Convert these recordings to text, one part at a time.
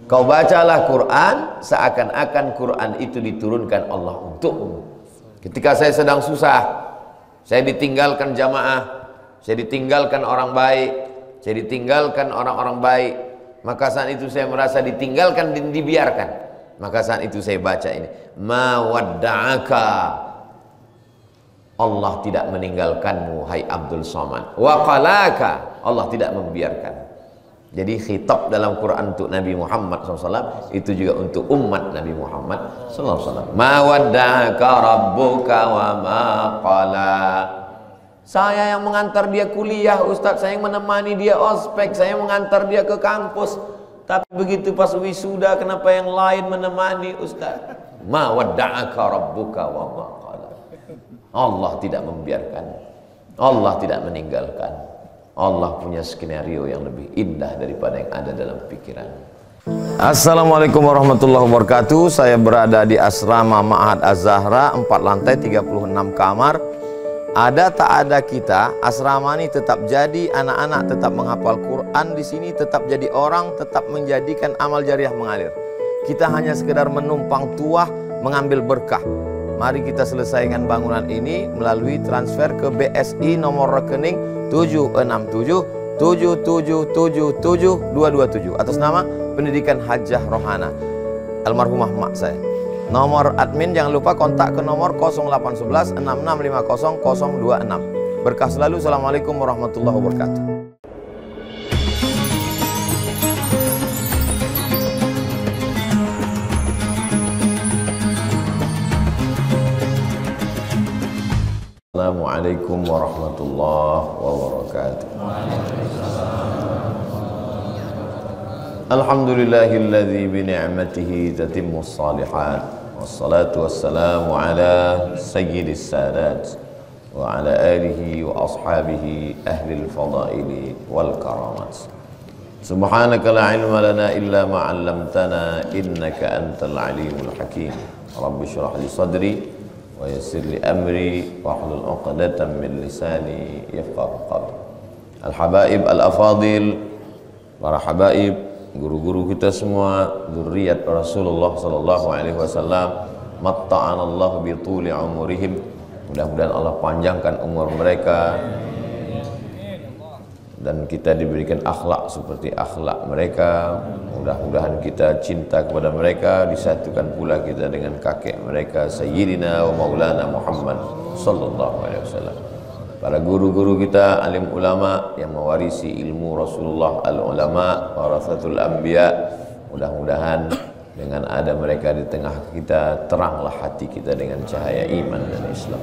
Kau bacalah Quran seakan-akan Quran itu diturunkan Allah untukmu. Ketika saya sedang susah, saya ditinggalkan jamaah, saya ditinggalkan orang baik, saya ditinggalkan orang-orang baik, maka saat itu saya merasa ditinggalkan dan dibiarkan. Maka saat itu saya baca ini, ma wadda'aka, Allah tidak meninggalkanmu hai Abdul Somad, wa qalaka, Allah tidak membiarkan. Jadi khitab dalam Quran untuk Nabi Muhammad SAW itu juga untuk umat Nabi Muhammad SAW. Ma wadda'aka rabbuka wa ma qala. Saya yang mengantar dia kuliah, Ustaz, saya yang menemani dia ospek, saya yang mengantar dia ke kampus. Tapi begitu pas wisuda, kenapa yang lain menemani Ustaz? Ma wadda'aka rabbuka wa ma qala. Allah tidak membiarkan, Allah tidak meninggalkan. Allah punya skenario yang lebih indah daripada yang ada dalam pikiran. Assalamualaikum warahmatullahi wabarakatuh. Saya berada di asrama Ma'had Az-Zahra, 4 lantai 36 kamar. Ada tak ada kita, asrama ini tetap jadi, anak-anak tetap menghafal Quran di sini, tetap jadi orang, tetap menjadikan amal jariah mengalir. Kita hanya sekedar menumpang tuah, mengambil berkah. Mari kita selesaikan bangunan ini melalui transfer ke BSI nomor rekening 76777772227 atas nama Pendidikan Hajah Rohana almarhumah mak saya. Nomor admin jangan lupa kontak ke nomor 0811 6650 026. Berkah selalu. Assalamualaikum warahmatullahi wabarakatuh. Assalamualaikum warahmatullahi wabarakatuh. Alhamdulillahilladzi bi ni'matihi tatimmus shalihat. Wassalatu wassalamu ala sayyidis sadat wa ala alihi wa ashabihi ahlil fadaili wal karamat. Subhanaka la ilma lana illa ma 'allamtana innaka antal alimul hakim. Rabbi shrah li sadri wa yassir li amri wa hlul 'uqdatam min lisani yafqahu qawli. Al habaib al afadil, para habaib, guru-guru kita semua, dzurriyyat Rasulullah sallallahu alaihi wasallam, matta'anallahu bi tuli umurihim. Mudah-mudahan Allah panjangkan umur mereka dan kita diberikan akhlak seperti akhlak mereka. Mudah-mudahan kita cinta kepada mereka, disatukan pula kita dengan kakek mereka Sayyidina wa Maulana Muhammad sallallahu alaihi wasallam. Para guru-guru kita, alim ulama yang mewarisi ilmu Rasulullah, al-ulama warathatul anbiya. Mudah-mudahan dengan ada mereka di tengah kita, teranglah hati kita dengan cahaya iman dan Islam.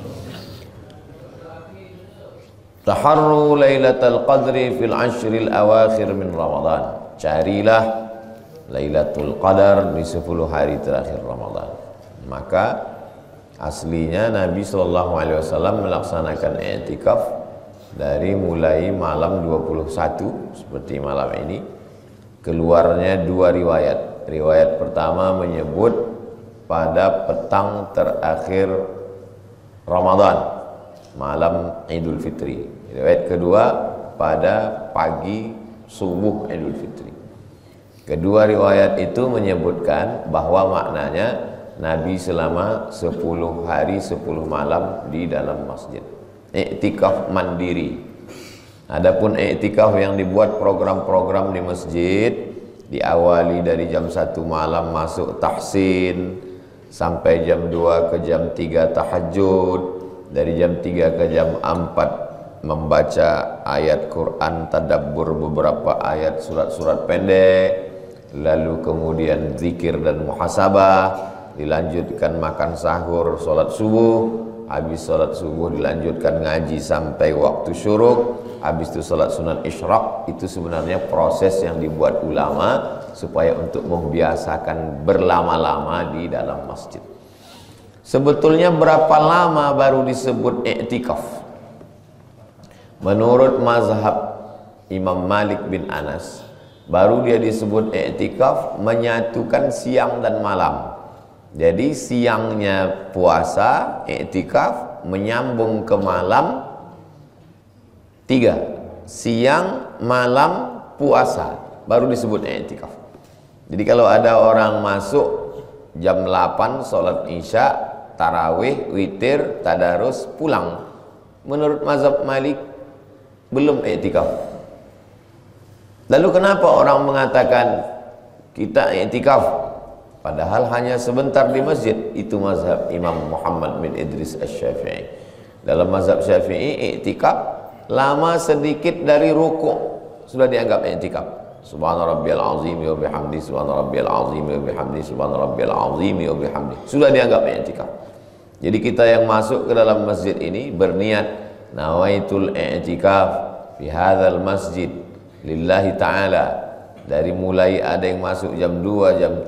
Taharru lailatul qadri fil ashril awakhir min Ramadan. Carilah Lailatul Qadar di 10 hari terakhir Ramadan. Maka aslinya Nabi SAW melaksanakan i'tikaf dari mulai malam 21 seperti malam ini. Keluarnya 2 riwayat. Riwayat pertama menyebut pada petang terakhir Ramadan, malam Idul Fitri. Riwayat kedua pada pagi subuh Idul Fitri. Kedua riwayat itu menyebutkan bahwa maknanya Nabi selama 10 hari 10 malam di dalam masjid. Iktikaf mandiri. Adapun iktikaf yang dibuat program-program di masjid, diawali dari jam 1 malam masuk tahsin sampai jam 2 ke jam 3 tahajud, dari jam 3 ke jam 4 membaca ayat Quran, tadabbur beberapa ayat surat-surat pendek, lalu kemudian zikir dan muhasabah, dilanjutkan makan sahur, sholat subuh, habis sholat subuh dilanjutkan ngaji sampai waktu syuruk, habis itu sholat sunat isyraq. Itu sebenarnya proses yang dibuat ulama supaya untuk membiasakan berlama-lama di dalam masjid. Sebetulnya berapa lama baru disebut i'tikaf? Menurut mazhab Imam Malik bin Anas, baru dia disebut i'tikaf menyatukan siang dan malam. Jadi siangnya puasa i'tikaf, menyambung ke malam 3. Siang malam puasa baru disebut i'tikaf. Jadi kalau ada orang masuk jam 8 sholat isya, tarawih, witir, tadarus, pulang, menurut mazhab Malik belum i'tikaf. Lalu kenapa orang mengatakan kita i'tikaf padahal hanya sebentar di masjid? Itu mazhab Imam Muhammad bin Idris Asy-Syafi'i. Dalam mazhab Syafi'i, i'tikaf lama sedikit dari rukuk sudah dianggap i'tikaf. Subhana rabbiyal azim wa bihamdi, subhana rabbiyal azim wa bihamdi, subhana rabbiyal azim wa bihamdi, sudah dianggap i'tikaf. Jadi kita yang masuk ke dalam masjid ini berniat nawaitul i'tikaf fi hadzal masjid lillahi ta'ala. Dari mulai ada yang masuk jam 2, jam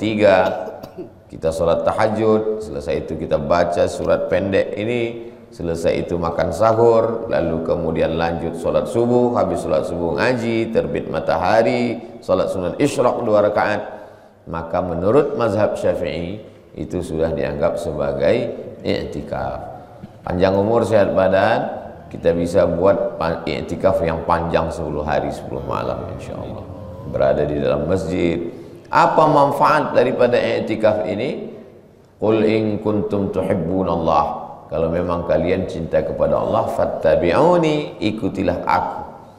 3 kita sholat tahajud, selesai itu kita baca surat pendek ini, selesai itu makan sahur, lalu kemudian lanjut sholat subuh, habis sholat subuh ngaji, terbit matahari, sholat sunat isyraq 2 rakaat. Maka menurut mazhab Syafi'i itu sudah dianggap sebagai i'tikaf. Panjang umur sehat badan, kita bisa buat i'tikaf yang panjang 10 hari 10 malam insyaallah, berada di dalam masjid. Apa manfaat daripada i'tikaf ini? Qul in kuntum tuhibbunallah, kalau memang kalian cinta kepada Allah, fattabi'uni, ikutilah aku.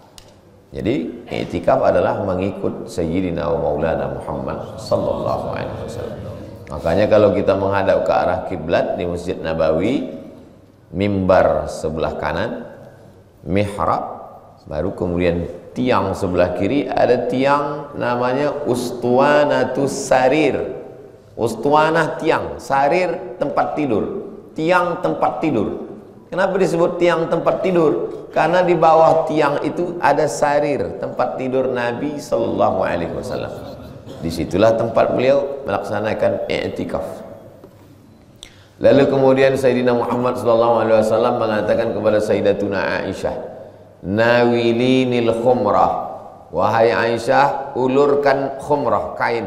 Jadi i'tikaf adalah mengikut Sayyidina wa Maulana Muhammad sallallahu alaihi wasallam. Makanya kalau kita menghadap ke arah kiblat di Masjid Nabawi, mimbar sebelah kanan, mihrab, baru kemudian tiang sebelah kiri ada tiang namanya Ustuwanatus Sarir. Ustuwanah tiang, sarir tempat tidur, tiang tempat tidur. Kenapa disebut tiang tempat tidur? Karena di bawah tiang itu ada sarir, tempat tidur Nabi sallallahu alaihi wasallam. Disitulah tempat beliau melaksanakan i'tikaf. Lalu kemudian Sayyidina Muhammad sallallahu alaihi wasallam mengatakan kepada Sayyidatuna Aisyah, nawilinil khumrah, wahai Aisyah, ulurkan khumrah, kain.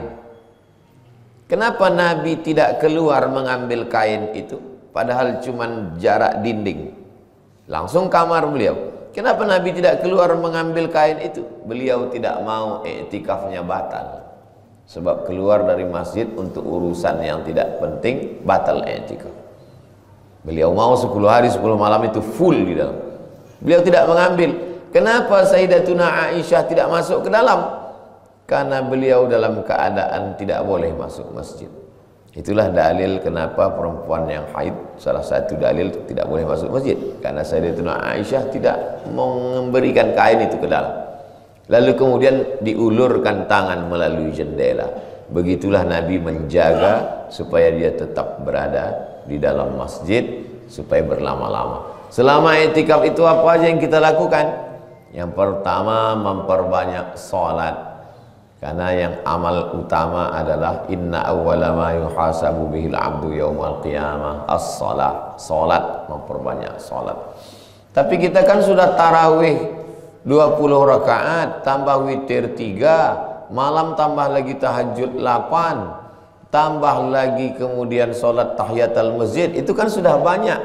Kenapa Nabi tidak keluar mengambil kain itu, padahal cuma jarak dinding, langsung kamar beliau? Kenapa Nabi tidak keluar mengambil kain itu? Beliau tidak mau i'tikafnya batal. Sebab keluar dari masjid untuk urusan yang tidak penting, batal i'tikaf. Beliau mau 10 hari 10 malam itu full di dalam. Beliau tidak mengambil. Kenapa Sayyidatuna Aisyah tidak masuk ke dalam? Karena beliau dalam keadaan tidak boleh masuk masjid. Itulah dalil kenapa perempuan yang haid, salah satu dalil tidak boleh masuk masjid, karena Sayyidatuna Aisyah tidak memberikan kain itu ke dalam. Lalu kemudian diulurkan tangan melalui jendela. Begitulah Nabi menjaga supaya dia tetap berada di dalam masjid, supaya berlama-lama. Selama i'tikaf itu apa aja yang kita lakukan? Yang pertama, memperbanyak salat. Karena yang amal utama adalah inna awwala ma yuhasabu bihil abdu yaumal qiyamah as-salat. Salat, memperbanyak salat. Tapi kita kan sudah tarawih 20 rakaat, tambah witir 3, malam tambah lagi tahajud 8, tambah lagi kemudian sholat tahiyatul masjid. Itu kan sudah banyak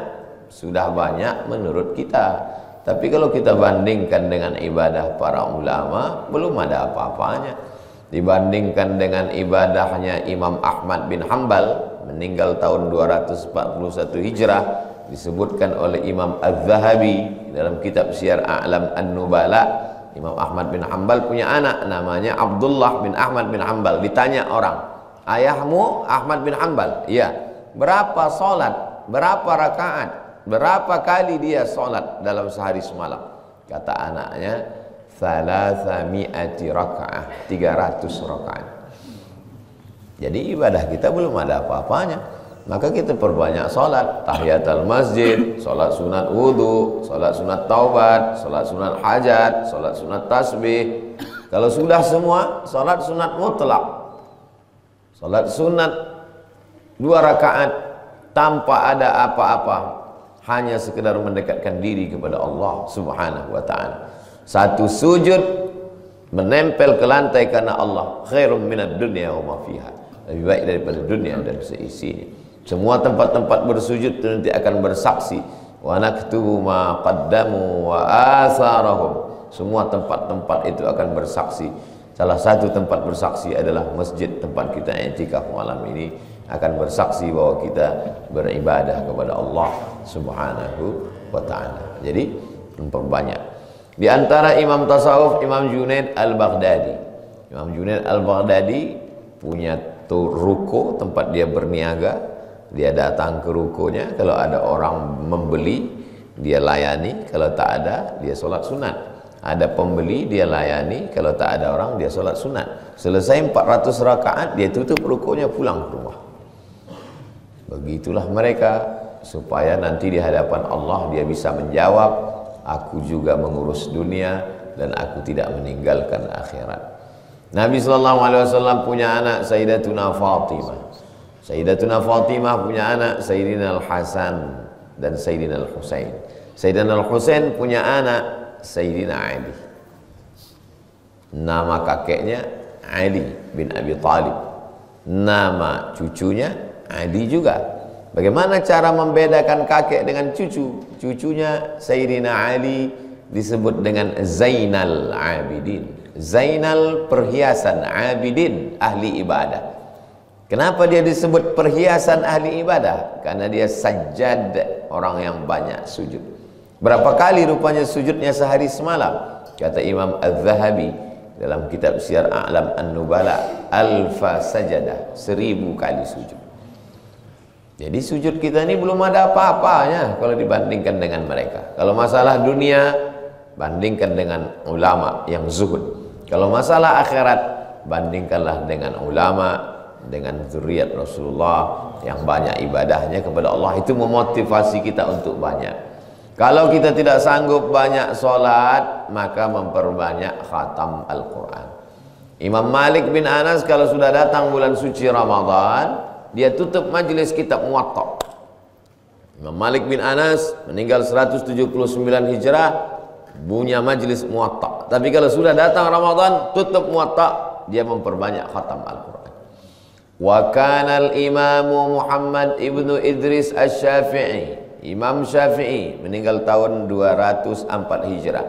menurut kita. Tapi kalau kita bandingkan dengan ibadah para ulama, belum ada apa-apanya. Dibandingkan dengan ibadahnya Imam Ahmad bin Hanbal, meninggal tahun 241 Hijrah, disebutkan oleh Imam Az-Zahabi dalam kitab Syiar A'lam An-Nubala. Imam Ahmad bin Hanbal punya anak namanya Abdullah bin Ahmad bin Hanbal. Ditanya orang, ayahmu Ahmad bin Hanbal? Iya. Berapa sholat? Berapa rakaat? Berapa kali dia sholat dalam sehari semalam? Kata anaknya, 300 rakaat, 300 rakaat. Jadi ibadah kita belum ada apa-apanya. Maka kita perbanyak sholat, tahiyatul masjid, sholat sunat wudu, sholat sunat taubat, sholat sunat hajat, sholat sunat tasbih. Kalau sudah semua, sholat sunat mutlak, sholat sunat 2 rakaat tanpa ada apa-apa, hanya sekedar mendekatkan diri kepada Allah subhanahu wa ta'ala. Satu sujud menempel ke lantai karena Allah, khairum minad dunya wa ma fiha, lebih baik daripada dunia dan seisinya. Semua tempat-tempat bersujud itu nanti akan bersaksi, wa naktubu ma qaddamu wa atharahum. Semua tempat-tempat itu akan bersaksi. Salah satu tempat bersaksi adalah masjid tempat kita i'tikaf malam ini, akan bersaksi bahwa kita beribadah kepada Allah Subhanahu wa ta'ala. Jadi memperbanyak. Di antara imam tasawuf, Imam Junaid Al-Baghdadi. Imam Junaid Al-Baghdadi punya ruko tempat dia berniaga. Dia datang ke rukonya, kalau ada orang membeli dia layani, kalau tak ada dia solat sunat. Ada pembeli dia layani, kalau tak ada orang dia solat sunat. Selesai 400 rakaat dia tutup rukonya, pulang ke rumah. Begitulah mereka, supaya nanti di hadapan Allah dia bisa menjawab, aku juga mengurus dunia dan aku tidak meninggalkan akhirat. Nabi SAW punya anak Sayyidatuna Fatimah. Sayyidatuna Fatimah punya anak Sayyidina Al-Hasan dan Sayyidina Al-Husain. Sayyidina Al-Husain punya anak Sayyidina Ali. Nama kakeknya Ali bin Abi Thalib. Nama cucunya Ali juga. Bagaimana cara membedakan kakek dengan cucu? Cucunya Sayyidina Ali disebut dengan Zainal Abidin. Zainal perhiasan, Abidin ahli ibadah. Kenapa dia disebut perhiasan ahli ibadah? Karena dia sajjad, orang yang banyak sujud. Berapa kali rupanya sujudnya sehari semalam? Kata Imam Az-Zahabi dalam kitab Syiar A'lam An-Nubala, alfa sajadah, 1000 kali sujud. Jadi sujud kita ini belum ada apa-apanya kalau dibandingkan dengan mereka. Kalau masalah dunia, bandingkan dengan ulama yang zuhud. Kalau masalah akhirat, bandingkanlah dengan ulama, dengan zuriat Rasulullah yang banyak ibadahnya kepada Allah. Itu memotivasi kita untuk banyak. Kalau kita tidak sanggup banyak sholat, maka memperbanyak khatam Al-Quran. Imam Malik bin Anas kalau sudah datang bulan suci Ramadan, dia tutup majelis kitab Muwatta. Imam Malik bin Anas meninggal 179 Hijrah, punya majelis Muwatta. Tapi kalau sudah datang Ramadan, tutup Muwatta, dia memperbanyak khatam Al-Quran. Wa kana al-imamu Muhammad ibnu Idris Asy-Syafi'i, Imam Syafi'i meninggal tahun 204 Hijrah.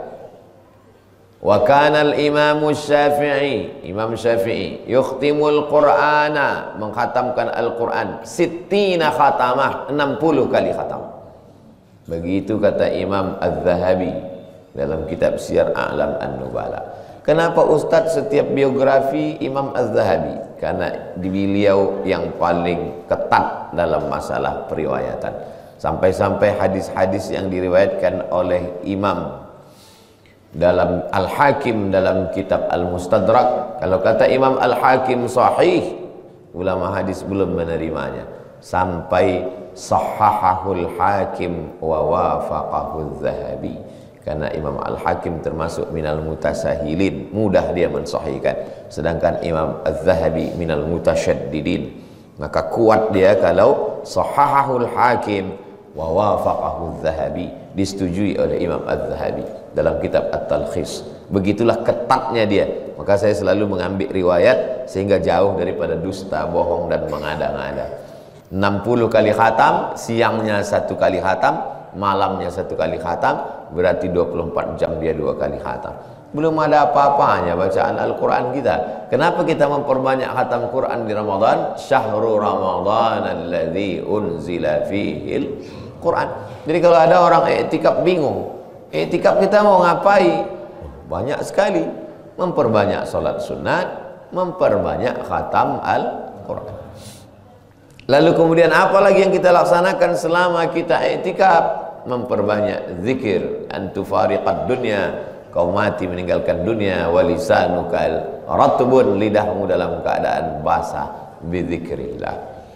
Wa kana al-imamu Syafi'i, Imam Syafi'i yukhtimul Qur'ana, mengkhatamkan Al-Quran 60 khatamah, 60 kali khatam. Begitu kata Imam Az-Zahabi dalam kitab Syiar A'lam An-Nubala. Kenapa Ustadz setiap biografi Imam Az-Zahabi? Karena beliau yang paling ketat dalam masalah periwayatan. Sampai-sampai hadis-hadis yang diriwayatkan oleh Imam dalam Al-Hakim dalam kitab Al-Mustadrak, kalau kata Imam Al-Hakim sahih, ulama hadis belum menerimanya sampai sahahahul Hakim wa wafaqahul Zahabi. Karena Imam Al-Hakim termasuk minal mutasahilin, mudah dia mensahihkan, sedangkan Imam Az-Zahabi minal mutasyaddidin. Maka kuat dia kalau sahahahul Hakim wa wafaqahu Zahabi, disetujui oleh Imam Az-Zahabi dalam kitab At-Talkhis. Begitulah ketatnya dia. Maka saya selalu mengambil riwayat sehingga jauh daripada dusta, bohong dan mengada-ngada. 60 kali khatam, siangnya 1 kali khatam, malamnya 1 kali khatam, berarti 24 jam dia 2 kali khatam. Belum ada apa-apanya bacaan Al-Quran kita. Kenapa kita memperbanyak khatam Quran di Ramadan? Syahrul Ramadan alladzi unzila fihil Quran. Jadi kalau ada orang i'tikaf bingung, i'tikaf kita mau ngapain? Banyak sekali. Memperbanyak salat sunat, memperbanyak khatam Al-Quran. Lalu kemudian apa lagi yang kita laksanakan selama kita i'tikaf? Memperbanyak zikir, antufariqad dunya, kau mati meninggalkan dunia, walisanukal ratbun, lidahmu dalam keadaan basah, bizikrillah.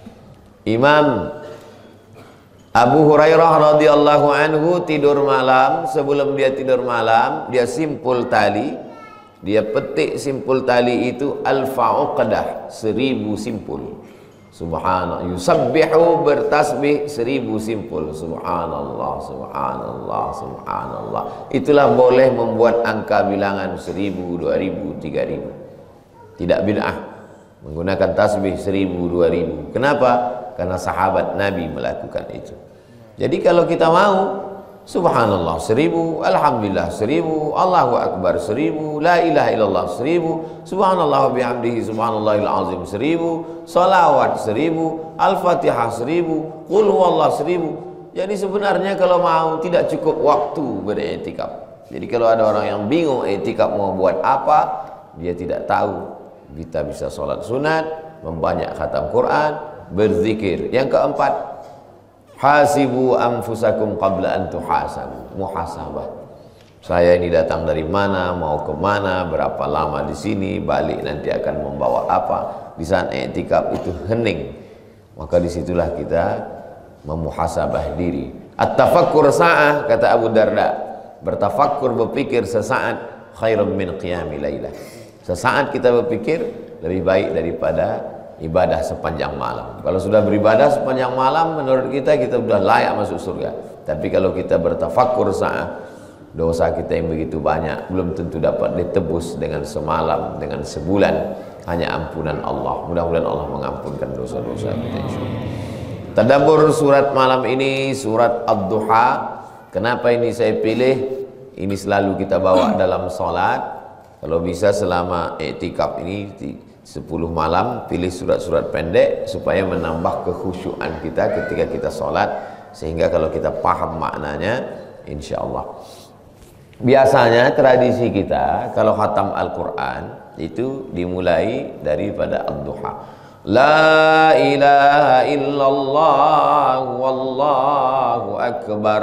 Imam Abu Hurairah radhiyallahu anhu tidur malam, sebelum dia tidur malam dia simpul tali, dia petik simpul tali itu alfa-uqdah, 1000 simpul. Subhanallah, yusabbihu, bertasbih 1000 simpul. Subhanallah, subhanallah, subhanallah. Itulah boleh membuat angka bilangan 1000, 2000, 3000. Tidak bid'ah menggunakan tasbih 1000, 2000. Kenapa? Karena sahabat Nabi melakukan itu. Jadi kalau kita mau Subhanallah 1000, Alhamdulillah 1000, Allahu Akbar 1000, La ilaha illallah 1000, Subhanallah bihamdihi subhanallahil azim 1000, salawat 1000, Al-Fatihah 1000, Qul huwallah 1000. Jadi sebenarnya kalau mau tidak cukup waktu beriktikaf. Jadi kalau ada orang yang bingung iktikaf mau buat apa, dia tidak tahu. Kita bisa sholat sunat, membanyak khatam Quran, berzikir. Yang keempat, hasibu anfusakum qabla an tuhasabu. Muhasabah. Saya ini datang dari mana, mau ke mana, berapa lama di sini, balik nanti akan membawa apa. Di saat i'tikaf itu hening, maka disitulah kita memuhasabah diri. At-tafakkur sa'ah, kata Abu Darda, bertafakkur, berpikir sesaat, khairun min qiyami lailah. Sesaat kita berpikir lebih baik daripada ibadah sepanjang malam. Kalau sudah beribadah sepanjang malam, menurut kita sudah layak masuk surga. Tapi kalau kita bertafakkur saat, dosa kita yang begitu banyak belum tentu dapat ditebus dengan semalam, dengan sebulan. Hanya ampunan Allah. Mudah-mudahan Allah mengampunkan dosa-dosa kita, insyaallah. Tadabbur surat malam ini, surat Ad-Duha. Kenapa ini saya pilih? Ini selalu kita bawa dalam salat. Kalau bisa selama i'tikaf ini 10 malam pilih surat-surat pendek supaya menambah kekhusyuan kita ketika kita sholat, sehingga kalau kita paham maknanya, insya Allah. Biasanya tradisi kita kalau khatam Al-Quran itu dimulai daripada Ad-Duha. La ilaha illallah wallahu akbar,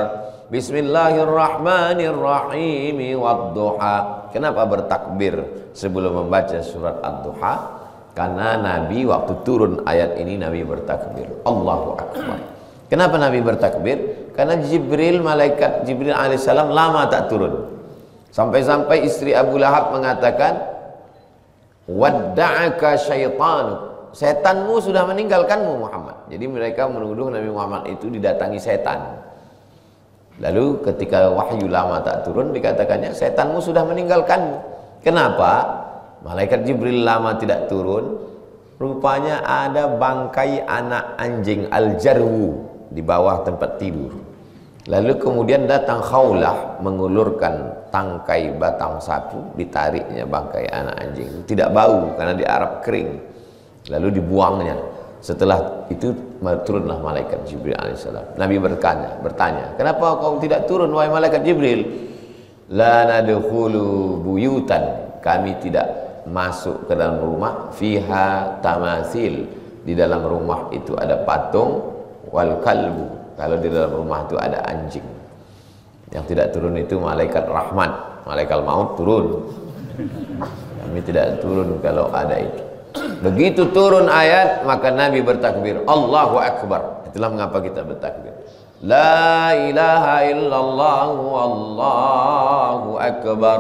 Bismillahirrahmanirrahim wad-duha. Kenapa bertakbir sebelum membaca surat Ad-Duha? Karena Nabi waktu turun ayat ini Nabi bertakbir, Allahu Akbar. Kenapa Nabi bertakbir? Karena malaikat Jibril alaihissalam lama tak turun. Sampai-sampai istri Abu Lahab mengatakan, wadda'aka syaitan, setanmu sudah meninggalkanmu Muhammad. Jadi mereka menuduh Nabi Muhammad itu didatangi setan. Lalu ketika wahyu lama tak turun, dikatakannya setanmu sudah meninggalkanmu. Kenapa? Malaikat Jibril lama tidak turun. Rupanya ada bangkai anak anjing al-jarwu di bawah tempat tidur. Lalu kemudian datang Khawlah mengulurkan tangkai batang sapu, ditariknya bangkai anak anjing. Tidak bau karena di Arab kering. Lalu dibuangnya. Setelah itu turunlah malaikat Jibril alaihissalam. Nabi bertanya, kenapa kau tidak turun wahai malaikat Jibril? La nadkhulu buyutan, kami tidak masuk ke dalam rumah fiha tamasil, di dalam rumah itu ada patung, wal kalbu, kalau di dalam rumah itu ada anjing. Yang tidak turun itu malaikat rahmat, malaikat maut turun. Kami tidak turun kalau ada itu. Begitu turun ayat, maka Nabi bertakbir, Allahu Akbar. Itulah mengapa kita bertakbir. La ilaha illallah wallahu akbar.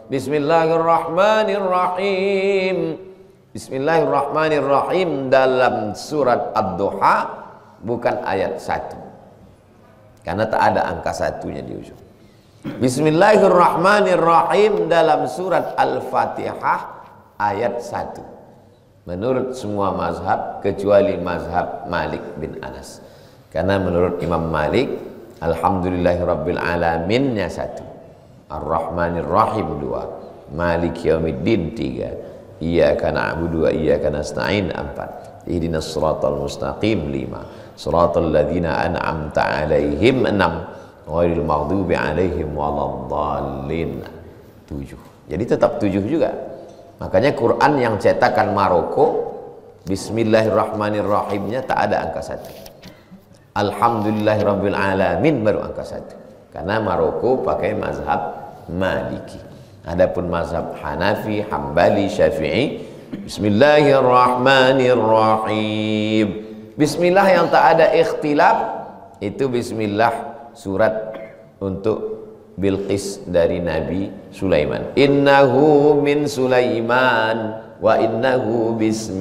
Bismillahirrahmanirrahim. Bismillahirrahmanirrahim dalam surat Ad-Duha bukan ayat 1. Karena tak ada angka 1-nya di ujung. Bismillahirrahmanirrahim dalam surat Al-Fatihah ayat 1. Menurut semua mazhab kecuali mazhab Malik bin Anas. Karena menurut Imam Malik, Alhamdulillahirabbil alaminnya 1, Ar-Rahmanir-Rahim 2, Maliki yaumiddin 3, Iyyaka na'budu wa iyyaka nasta'in 4, Ihdinas siratal mustaqim 5, Siratal ladzina an'amta 'alaihim 6, Ghairil maghdubi 'alaihim waladdallin 7. Jadi tetap 7 juga. Makanya Quran yang cetakan Maroko, Bismillahirrahmanirrahimnya tak ada angka 1. Alhamdulillahirabbil alamin baru angka 1. Karena Maroko pakai mazhab Maliki. Adapun mazhab Hanafi, Hambali, Syafi'i, Bismillahirrahmanirrahim. Bismillah yang tak ada ikhtilaf itu bismillah surat untuk Bilqis dari Nabi Sulaiman. Innahu min Sulaiman wa innahu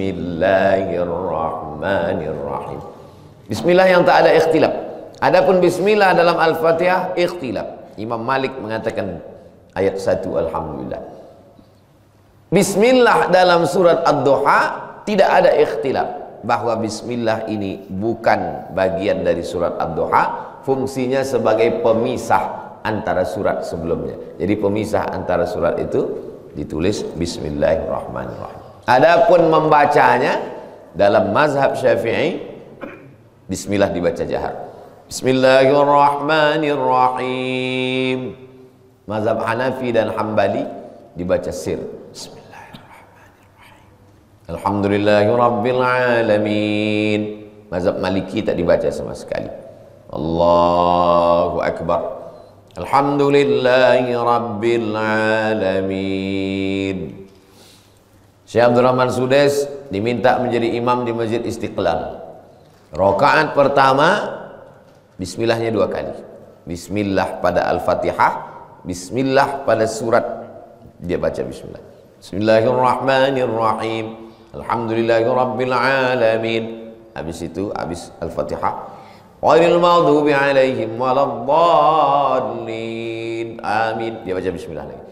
bismillahirrahmanirrahim. Bismillah yang tak ada ikhtilaf. Adapun bismillah dalam Al-Fatihah ikhtilaf. Imam Malik mengatakan ayat 1 alhamdulillah. Bismillah dalam surat Ad-Duha tidak ada ikhtilaf bahwa bismillah ini bukan bagian dari surat Ad-Duha. fungsinya sebagai pemisah antara surat sebelumnya. Jadi pemisah antara surat itu ditulis Bismillahirrahmanirrahim. Adapun membacanya dalam mazhab Syafi'i, Bismillah dibaca jahar. Bismillahirrahmanirrahim. Mazhab Hanafi dan Hambali dibaca sir. Bismillahirrahmanirrahim. Alhamdulillahirabbil alamin. Mazhab Maliki tak dibaca sama sekali. Allahu akbar. Alhamdulillahirabbil alamin. Syekh Abdul Rahman Sudes diminta menjadi imam di Masjid Istiqlal. Rakaat pertama bismillahnya 2 kali. Bismillah pada Al-Fatihah, bismillah pada surat dia baca bismillah. Bismillahirrahmanirrahim. Alhamdulillahirabbil alamin. Habis itu habis Al-Fatihah, ghairil maghdubi alaihim waladdallin. Amin. Dia baca bismillah lagi.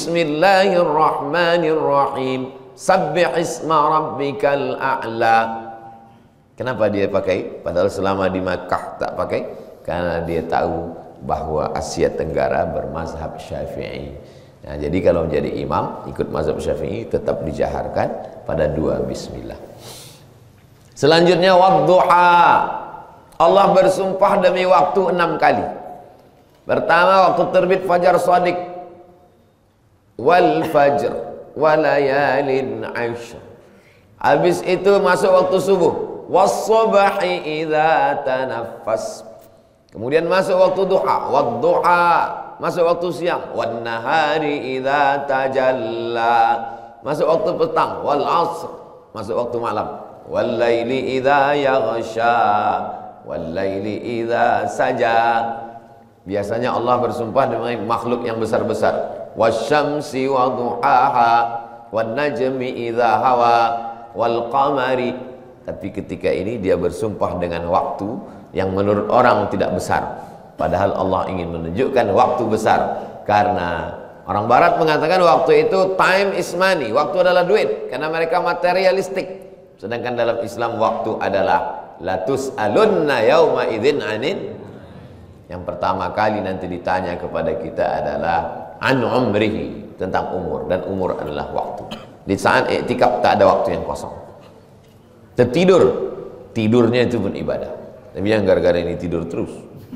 Bismillahirrahmanirrahim. Sabbih isma rabbikal a'la. Kenapa dia pakai? Padahal selama di Makkah tak pakai. Karena dia tahu bahwa Asia Tenggara bermazhab Syafi'i. Nah, jadi kalau menjadi imam ikut mazhab Syafi'i tetap dijaharkan pada 2 bismillah. Selanjutnya wadduha. Allah bersumpah demi waktu 6 kali. Pertama waktu terbit fajar shadiq. Wal fajr walayalin ashr. Habis itu masuk waktu subuh. Was-subhi idza tanaffas. Kemudian masuk waktu duha. Wadduha. Masuk waktu siang. Wan nahari idza tajalla. Masuk waktu petang. Wal asr. Masuk waktu malam. Wal laili idza yaghsha. Wal laili idza saja. Biasanya Allah bersumpah dengan makhluk yang besar-besar. Wasyamsi wa duhaha wan najmi idza hawa wal qamari. Tapi ketika ini dia bersumpah dengan waktu yang menurut orang tidak besar, padahal Allah ingin menunjukkan waktu besar. Karena orang barat mengatakan waktu itu time is money, waktu adalah duit, karena mereka materialistik. Sedangkan dalam Islam waktu adalah latus alunna yauma idzin anin. Yang pertama kali nanti ditanya kepada kita adalah an umrihi, tentang umur, dan umur adalah waktu. Di saat iktikaf tak ada waktu yang kosong. Tertidur, tidurnya itu pun ibadah. Tapi yang gara-gara ini tidur terus.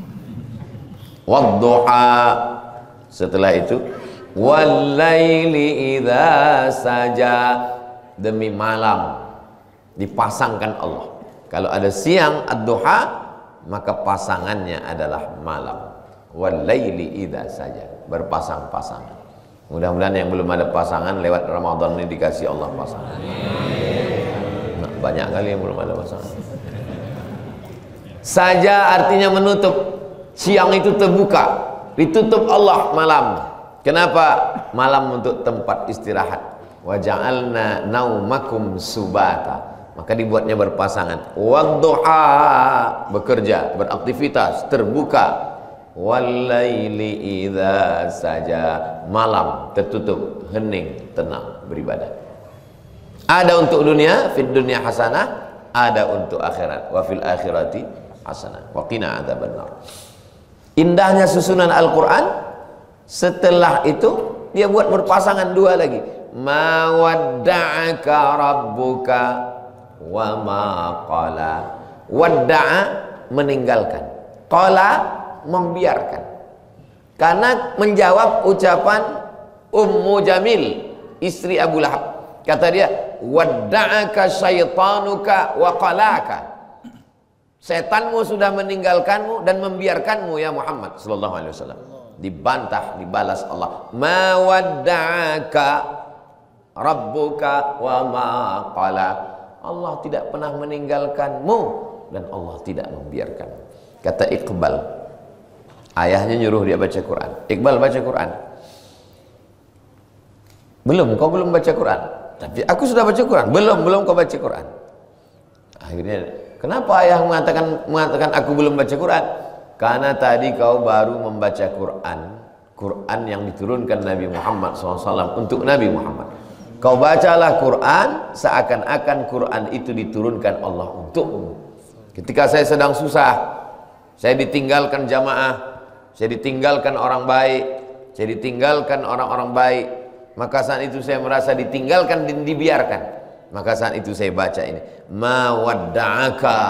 Wadduha. Setelah itu wal laili idza saja, demi malam dipasangkan Allah. Kalau ada siang ad-duha, maka pasangannya adalah malam. Wal laili idza saja, berpasang-pasangan. Mudah-mudahan yang belum ada pasangan lewat Ramadan ini dikasih Allah pasangan. Nah, banyak kali yang belum ada pasangan. Saja artinya menutup. Siang itu terbuka, ditutup Allah malam. Kenapa? Malam untuk tempat istirahat. Wa ja'alna naumakum subata. Maka dibuatnya berpasangan. Wadduha, bekerja, beraktivitas, terbuka. Walaili idza saja, malam tertutup, hening, tenang, beribadah. Ada untuk dunia, fid dunya hasanah, ada untuk akhirat, wa fil akhirati hasanah, wa qina adzabannar. Indahnya susunan Al-Qur'an. Setelah itu dia buat berpasangan 2 lagi. Ma wadda'aka rabbuka wa ma qala. Wadda'a, meninggalkan. Qala, membiarkan. Karena menjawab ucapan Ummu Jamil, istri Abu Lahab. Kata dia, wadda'aka syaitanuka wa qalaka. Setanmu sudah meninggalkanmu dan membiarkanmu ya Muhammad sallallahu alaihi wasallam. Dibantah, dibalas Allah. Ma wadda'aka rabbuka wa ma qala. Allah tidak pernah meninggalkanmu dan Allah tidak membiarkanmu. Kata Iqbal, ayahnya nyuruh dia baca Quran. Iqbal, baca Quran. Belum, kau belum baca Quran. Tapi aku sudah baca Quran. Belum kau baca Quran. Akhirnya, kenapa ayah mengatakan aku belum baca Quran? Karena tadi kau baru membaca Quran. Quran yang diturunkan Nabi Muhammad SAW untuk Nabi Muhammad. Kau bacalah Quran seakan-akan Quran itu diturunkan Allah untukmu. Ketika saya sedang susah, saya ditinggalkan jamaah, saya ditinggalkan orang baik, saya ditinggalkan orang-orang baik, maka saat itu saya merasa ditinggalkan dan dibiarkan. Maka saat itu saya baca ini, ma wadda'aka,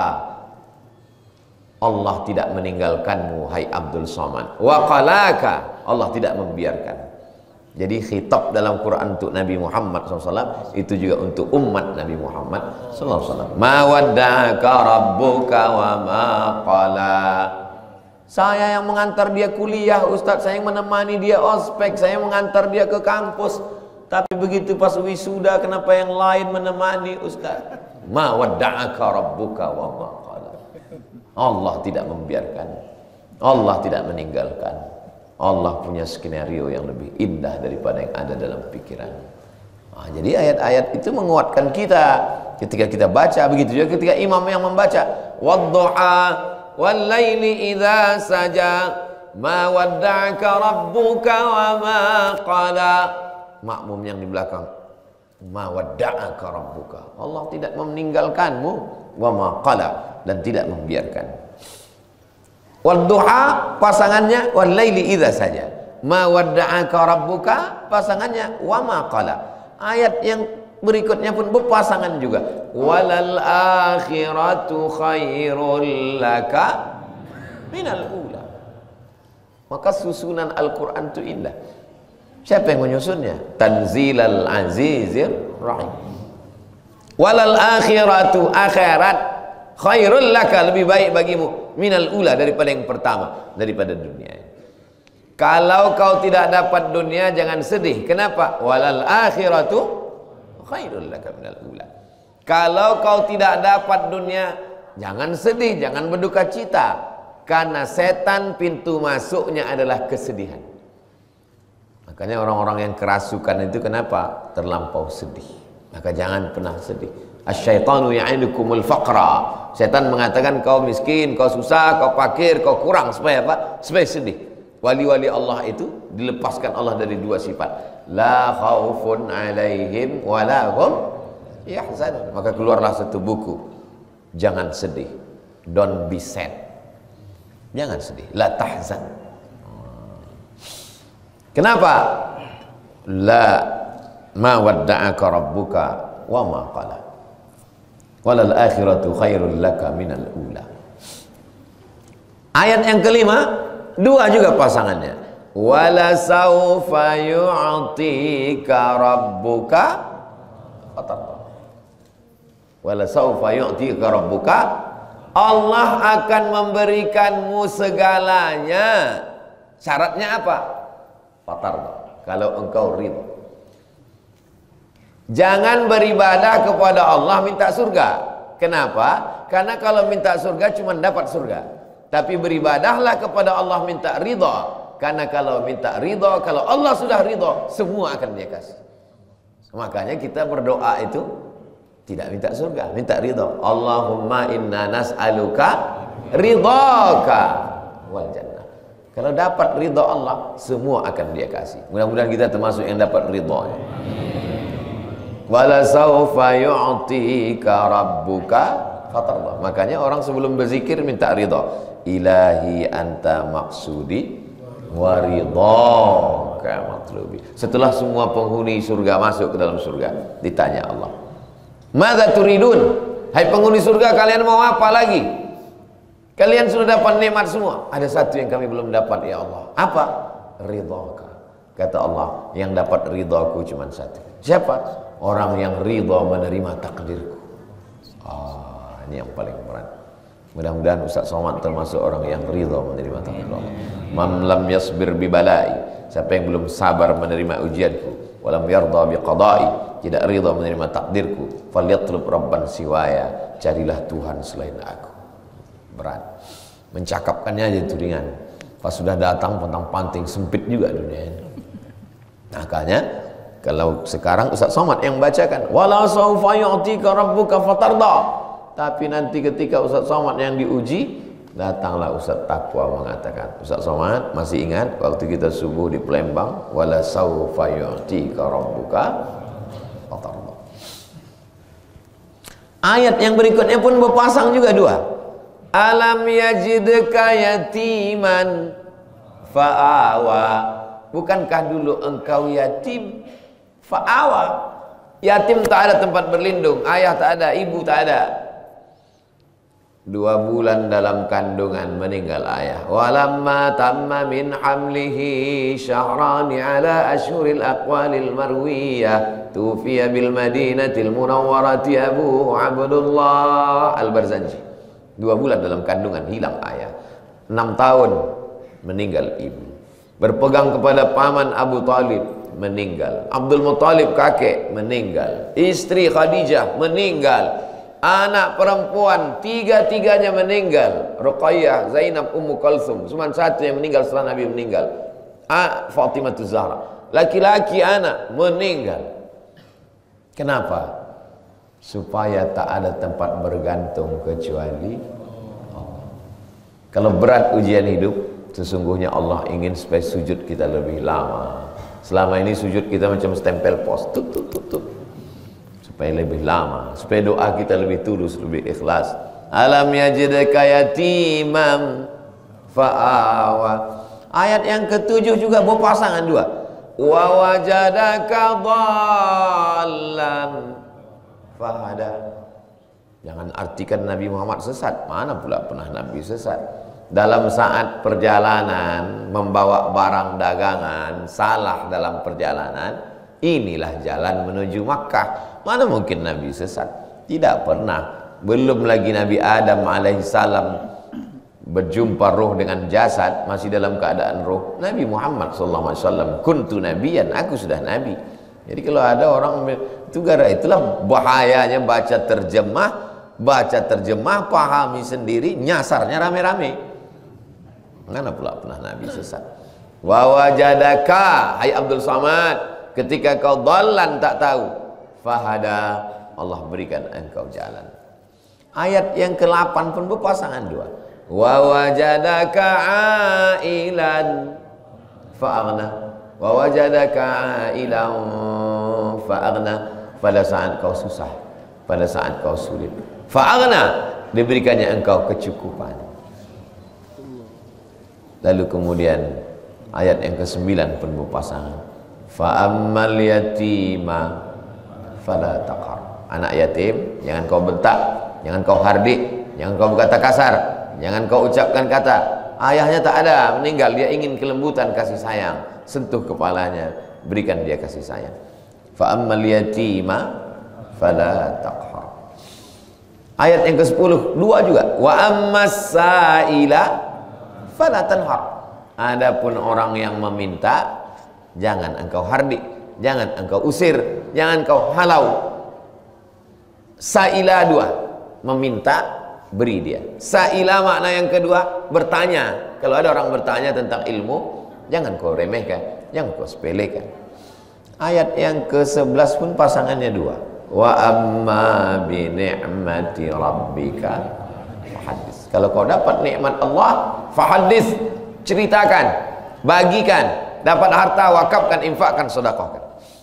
Allah tidak meninggalkanmu hai Abdul Somad, wa qalaka, Allah tidak membiarkan. Jadi khitab dalam Quran untuk Nabi Muhammad SAW itu juga untuk umat Nabi Muhammad SAW. Ma wadda'aka rabbuka wa ma qala. Saya yang mengantar dia kuliah, Ustaz, saya yang menemani dia ospek, saya yang mengantar dia ke kampus. Tapi begitu pas wisuda, kenapa yang lain menemani Ustaz? Ma wadda'aka rabbuka wa ma qala. Allah tidak membiarkan, Allah tidak meninggalkan. Allah punya skenario yang lebih indah daripada yang ada dalam pikiran. Jadi ayat-ayat itu menguatkan kita ketika kita baca. Begitu juga ketika imam yang membaca, wadduha wal laili idza saja ma wadda'aka rabbuka wa ma qala. Makmum yang di belakang, ma wadda'aka rabbuka, Allah tidak meninggalkanmu, wa ma qala, dan tidak membiarkan. Wadduha pasangannya, wal laili idza saja ma wadda'aka rabbuka pasangannya, wa ma qala. Ayat yang berikutnya pun berpasangan juga, walal akhiratu khairul laka minal ula. Maka susunan Al-Quran itu indah. Siapa yang menyusunnya? Tanzilal azizir rahim. Walal akhiratu, akhirat, khairul laka, lebih baik bagimu, minal ula, daripada yang pertama, daripada dunia. Kalau kau tidak dapat dunia, jangan sedih. Kenapa? Walal akhiratu khairul laka minal ula. Kalau kau tidak dapat dunia, jangan sedih, jangan berduka cita, karena setan pintu masuknya adalah kesedihan. Makanya orang-orang yang kerasukan itu kenapa? Terlampau sedih. Maka jangan pernah sedih. Asyaitanu ya'idukumul faqra. Setan mengatakan kau miskin, kau susah, kau fakir, kau kurang, supaya apa? Supaya sedih. Wali-wali Allah itu dilepaskan Allah dari dua sifat, la khaufun alaihim wa la hum yahzanun. Maka keluarlah satu buku, jangan sedih, don't be sad, jangan sedih, la tahzan. Kenapa? La ma wadda'aka rabbuka wa ma qala walal akhiratu khairul laka minal ula. Ayat yang kelima, dua juga pasangannya, wala saufa yu'tika rabbuka fatarda. Wala saufa yu'tika rabbuka, Allah akan memberikanmu segalanya. Syaratnya apa? Fatarda, kalau engkau ridha. Jangan beribadah kepada Allah minta surga. Kenapa? Karena kalau minta surga cuma dapat surga. Tapi beribadahlah kepada Allah minta ridha. Karena kalau minta ridha, kalau Allah sudah ridha, semua akan dia kasih. Makanya kita berdoa itu tidak minta surga, minta ridha. Allahumma inna nas'aluka ridhaka wal jannah. Kalau dapat ridha Allah, semua akan dia kasih. Mudah-mudahan kita termasuk yang dapat ridha. Wala saufa yu'tika rabbuka fatarda. Makanya orang sebelum berzikir minta ridha. Ilahi anta maksudi wa ridhaka matlubi. Setelah semua penghuni surga masuk ke dalam surga, ditanya Allah, madza turidun? Hai penghuni surga, kalian mau apa lagi? Kalian sudah dapat nikmat semua. Ada satu yang kami belum dapat ya Allah. Apa? Ridhaka. Kata Allah, yang dapat ridhaku cuma satu. Siapa? Orang yang ridha menerima takdirku. Ini yang paling berat. Mudah-mudahan Ustaz Somad termasuk orang yang ridha menerima takdir Allah. Man lam yasbir bi balai, siapa yang belum sabar menerima ujianku, walam yarda bi qada'i, tidak ridha menerima takdirku, falyatlub rabban siwaya, carilah Tuhan selain aku. Berat. Mencakapkannya aja itu ringan. Pas sudah datang pantang-panting, sempit juga dunia ini. Makanya kalau sekarang Ustaz Somad yang bacakan, wala saufa yu'tika rabbuka fatarda. Tapi nanti ketika Ustaz Somad yang diuji, datanglah Ustaz Taqwa mengatakan, Ustaz Somad masih ingat waktu kita subuh di Palembang, wala saufa yu'tika rabbuka fatarda. Ayat yang berikutnya pun berpasang juga dua. Alam yajidka yatiman fa'awa. Bukankah dulu engkau yatim? Fa'awa. Yatim tak ada tempat berlindung, ayah tak ada, ibu tak ada. 2 bulan dalam kandungan meninggal ayah. Walamma tamma min hamlihi syahrani ala ashuril aqwalil marwiyah tufiya bil madinatil munawwarati Abu Abdullah Al-Barzanji. 2 bulan dalam kandungan hilang ayah. 6 tahun meninggal ibu. Berpegang kepada paman Abu Talib, meninggal. Abdul Muttalib kakek, meninggal. Istri Khadijah, meninggal. Anak perempuan 3-tiganya meninggal. Ruqayyah, Zainab, Ummu Kalsum. Cuma satu yang meninggal setelah Nabi meninggal, Fatimah Zahra. Laki-laki anak meninggal. Kenapa? Supaya tak ada tempat bergantung kecuali Allah. Kalau berat ujian hidup, sesungguhnya Allah ingin supaya sujud kita lebih lama. Selama ini sujud kita macam stempel pos, tutup, supaya lebih lama, supaya doa kita lebih tulus, lebih ikhlas. Alam yajidka yatimam fa'awa. Ayat yang ke-7 juga berpasangan 2. Wa wajadaka dhallan fahada. Jangan artikan Nabi Muhammad sesat. Mana pula pernah Nabi sesat? Dalam saat perjalanan membawa barang dagangan, salah dalam perjalanan, inilah jalan menuju Makkah. Mana mungkin Nabi sesat? Tidak pernah. Belum lagi Nabi Adam alaihissalam berjumpa roh dengan jasad, masih dalam keadaan roh. Nabi Muhammad SAW, kuntu nabiyan, aku sudah nabi. Jadi kalau ada orang itu, itulah bahayanya baca terjemah, pahami sendiri, nyasarnya rame-rame. Mana pula pernah Nabi sesat? Wa wajadaka, hai Abdul Samad, ketika kau dhallan tak tahu, fahada, Allah berikan engkau jalan. Ayat yang ke-8 pun berpasangan 2. Wa wajadaka ailan fa'aghna. Wa wajadaka ailan fa'aghna. Pada saat kau susah, pada saat kau sulit, fa'aghna, diberikannya engkau kecukupan. Lalu kemudian ayat yang ke-9 pun berpasangan. Fa'ammal yatima fala taqhar. Anak yatim jangan kau bentak, jangan kau hardik, jangan kau berkata kasar, jangan kau ucapkan kata. Ayahnya tak ada, meninggal, dia ingin kelembutan, kasih sayang. Sentuh kepalanya, berikan dia kasih sayang. Fa'ammal yatima fala taqhar. Ayat yang ke-10 2 juga. Wa ammas sa'ila fala tanhar. Adapun orang yang meminta, jangan engkau hardik, jangan engkau usir, jangan engkau halau. Sa'ila 2, meminta, beri dia. Sa'ila makna yang kedua, bertanya. Kalau ada orang bertanya tentang ilmu, jangan kau remehkan, jangan kau sepelekan. Ayat yang ke-11 pun pasangannya 2. Wa amma bi ni'mati rabbika fahadits. Kalau kau dapat nikmat Allah, fahadits, ceritakan, bagikan. Dapat harta, wakafkan, infakkan, sedekahkan.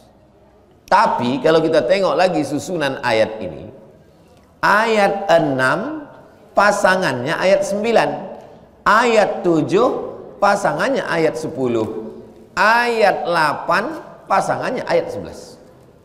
Tapi kalau kita tengok lagi susunan ayat ini, ayat 6 pasangannya ayat 9, ayat 7 pasangannya ayat 10, ayat 8 pasangannya ayat 11.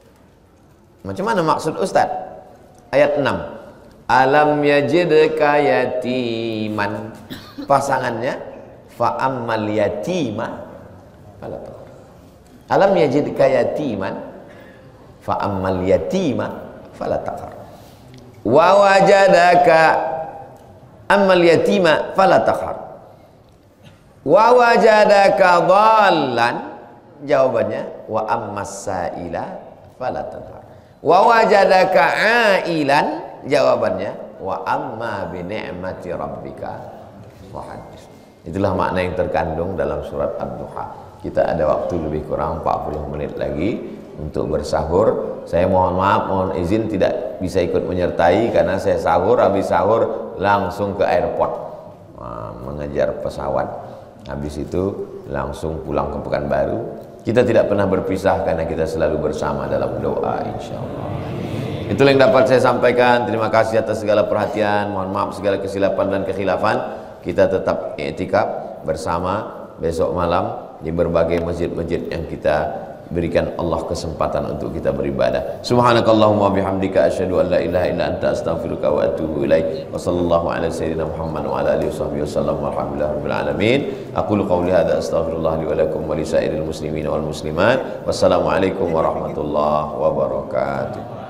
Macam mana maksud Ustaz? Ayat 6, alam yajidka yatiman, pasangannya fa'ammal yatima fala taqhar. Alam yajidka yatiman fa'ammal yatima fala taqhar. Wa wajadaka ammal yatima fala taqhar. Wa wajadaka dhallan, jawabannya wa ammas sa'ila fala tanhar. Wa wajadaka ailan, jawabannya wa amma bi ni'mati rabbika fahadits. Itulah makna yang terkandung dalam surat Ad-Duha. Kita ada waktu lebih kurang 40 menit lagi untuk bersahur. Saya mohon maaf, mohon izin tidak bisa ikut menyertai karena saya sahur, habis sahur langsung ke airport, mengejar pesawat. Habis itu langsung pulang ke Pekanbaru. Kita tidak pernah berpisah karena kita selalu bersama dalam doa, insyaallah. Itulah yang dapat saya sampaikan. Terima kasih atas segala perhatian. Mohon maaf segala kesilapan dan kekhilafan. Kita tetap i'tikaf bersama besok malam di berbagai masjid-masjid yang kita berikan Allah kesempatan untuk kita beribadah. Subhanakallahumma bihamdika asyhadu an la ilaha illa anta astaghfiruka wa atubu ilaik. Wa sallallahu ala sayyidina Muhammad wa ala alihi washabbihi wasallam walhamdulillahi rabbil alamin. Aqulu qawli hadza astaghfirullah li wa lakum wa li sairil muslimin wal muslimat. Wassalamu alaikum warahmatullahi wabarakatuh.